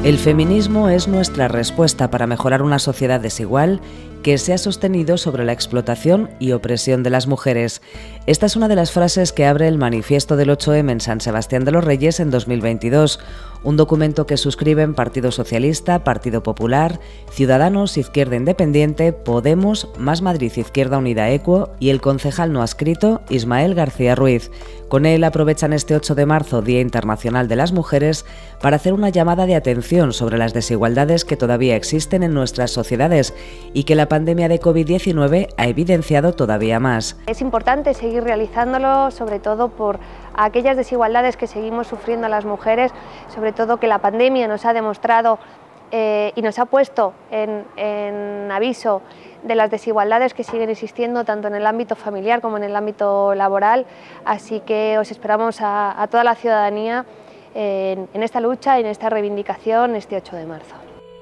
El feminismo es nuestra respuesta para mejorar una sociedad desigual que se ha sostenido sobre la explotación y opresión de las mujeres. Esta es una de las frases que abre el manifiesto del 8M en San Sebastián de los Reyes en 2022, un documento que suscriben Partido Socialista, Partido Popular, Ciudadanos, Izquierda Independiente, Podemos, Más Madrid Izquierda Unida Equo y el concejal no adscrito Ismael García Ruiz. Con él aprovechan este 8 de marzo, Día Internacional de las Mujeres, para hacer una llamada de atención sobre las desigualdades que todavía existen en nuestras sociedades y que la pandemia de COVID-19 ha evidenciado todavía más. Es importante seguir realizándolo, sobre todo por aquellas desigualdades que seguimos sufriendo las mujeres, sobre todo que la pandemia nos ha demostrado y nos ha puesto en aviso de las desigualdades que siguen existiendo tanto en el ámbito familiar como en el ámbito laboral, así que os esperamos a toda la ciudadanía en esta lucha y en esta reivindicación este 8 de marzo.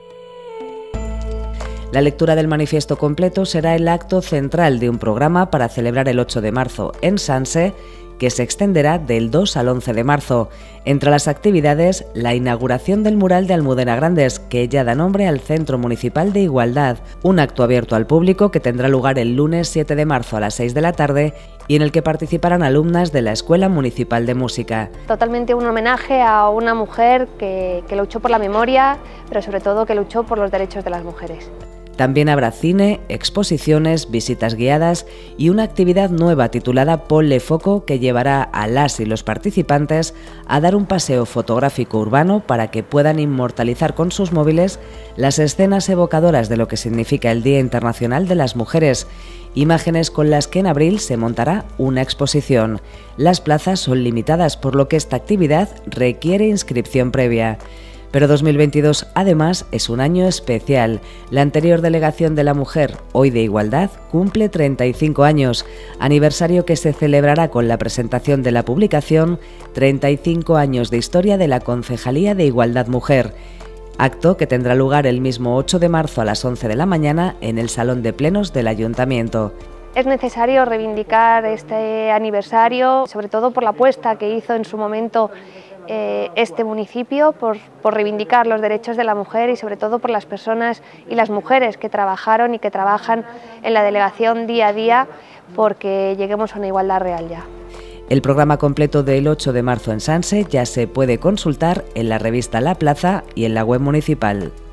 La lectura del manifiesto completo será el acto central de un programa para celebrar el 8 de marzo en Sanse, que se extenderá del 2 al 11 de marzo. Entre las actividades, la inauguración del mural de Almudena Grandes, que ya da nombre al Centro Municipal de Igualdad, un acto abierto al público que tendrá lugar el lunes 7 de marzo a las 6 de la tarde y en el que participarán alumnas de la Escuela Municipal de Música. Totalmente un homenaje a una mujer que luchó por la memoria, pero sobre todo que luchó por los derechos de las mujeres. También habrá cine, exposiciones, visitas guiadas y una actividad nueva titulada Ponle Foco que llevará a las y los participantes a dar un paseo fotográfico urbano para que puedan inmortalizar con sus móviles las escenas evocadoras de lo que significa el Día Internacional de las Mujeres, imágenes con las que en abril se montará una exposición. Las plazas son limitadas, por lo que esta actividad requiere inscripción previa. Pero 2022, además, es un año especial. La anterior Delegación de la Mujer, hoy de Igualdad, cumple 35 años, aniversario que se celebrará con la presentación de la publicación 35 años de historia de la Concejalía de Igualdad Mujer, acto que tendrá lugar el mismo 8 de marzo a las 11 de la mañana en el Salón de Plenos del Ayuntamiento. Es necesario reivindicar este aniversario, sobre todo por la apuesta que hizo en su momento este municipio, por reivindicar los derechos de la mujer y sobre todo por las personas y las mujeres que trabajaron y que trabajan en la delegación día a día porque lleguemos a una igualdad real ya. El programa completo del 8 de marzo en Sanse ya se puede consultar en la revista La Plaza y en la web municipal.